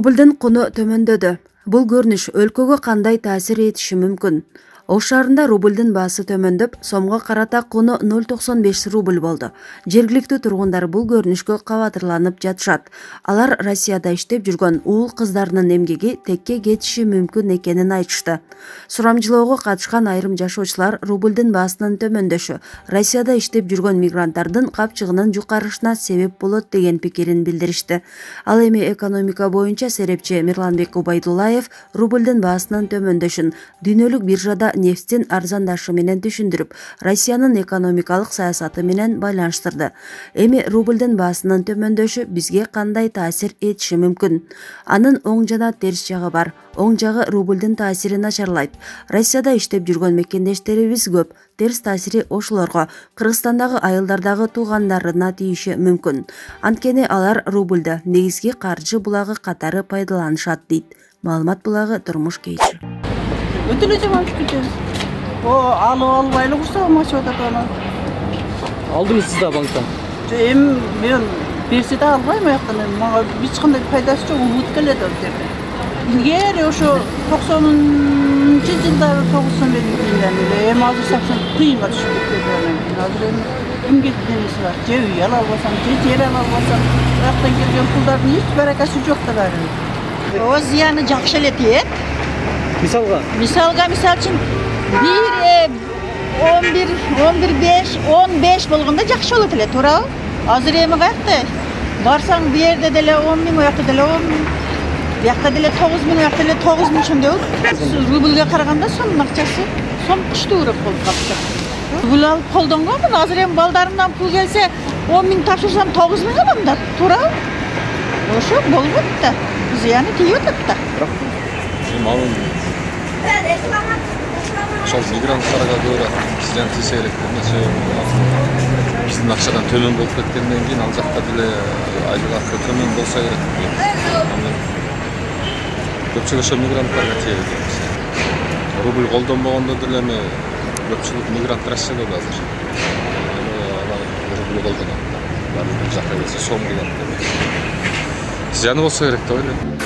Рубльдин куну төмөндөдү. Бул көрүнүш өлкөгө кандай таасир этиши мүмкүн? Ош шаарында рубльдин баасы төмөндөп, сомго карата куну 0,95 рубль болду. Жергиликтүү тургундар бул көрүнүшкө кабатырланып жатышат. Алар Россияда иштеп жүргөн уул кыздарынын эмгеги текке кетиши мүмкүн экенин айтышты. Сурамжылоого катышкан айрым жашоочулар рубльдин баасынын төмөндөшү Россияда иштеп жүргөн мигранттардын капчыгынын жукарышына себеп болот деген пикирин билдиришти. Ал эми экономика боюнча серепчи Мирланбек Убайдуллаев рубльдин баасынын төмөндөшүн дүйнөлүк биржада нефттин арзандашы менен түшүндүрүп, Россиянын экономикалык саясаты менен байланыштырды. Эми рубльдин баасынын төмөндөшү бизге кандай таасир этиши мүмкүн? Анын оң жана терс жагы бар. Оң жагы рубльдин таасирин начарлайт. Россияда иштеп жүргөн мекендештерибиз көп. Терс таасири ошолорго, Кыргызстандагы айылдардагы туугандарына тийиши мүмкүн. Анткени алар рубльды негизги каржы булагы катары пайдаланышат дейт. Маалымат булагы Турмуш Кейчи. Өтө эле жаман күтөбүз. Албайлы курсагым ачып атат аны. Алдыңыз сиз да банктан? Эми мен берсе да албайм аяктан. Мага эч кандай пайдасы жок, убут келет ал жерде. Илгери ошо 90-жылдары 90 эле эми азыр сапсан кыйынга түшүп кетти. Азыр эми кимге денеси бар? Же үй ала албасаң, же жер ала албасаң, аяктан келген пулдардын эч баракасы жок да баары. О зыяны жакшы эле тиет. Мисалга Мисал үчүн 15 болгондо жакшы болот эле, туурабы? Азыр эми каякта? Барсаң бу жерде деле 10 миң, у жакта деле 10 миң. Bu yakta dile 9 bin, bu yakta dile 9 bin şöyle rublga karaganda so'mning akçası so'm qishda urib qolib qapti. Rubl alıp qo'ldan qo'yman, hozir ham baldarimdan pul kelsa 10 ming topshirsam 9 ming olam da, to'g'ri? O'sha bo'libdi. Ziyoni tegayotibdi. Ma'lum. Ошол мигранттарга көбүрөөк зыян тийсе керек эмесе. Биздин акчадан төмөн болуп кеткенден кийин ал жакта деле айлык акы төмөн болсо керек. Көпчүлүк ошо мигранттарга тийет. Рубль колдонбогондо деле эми көпчүлүк мигрант Россияда да азыр. Алар рубль колдонот. Баары бир жакка келсе сом келет. Зыяны болсо керек деп ойлойм.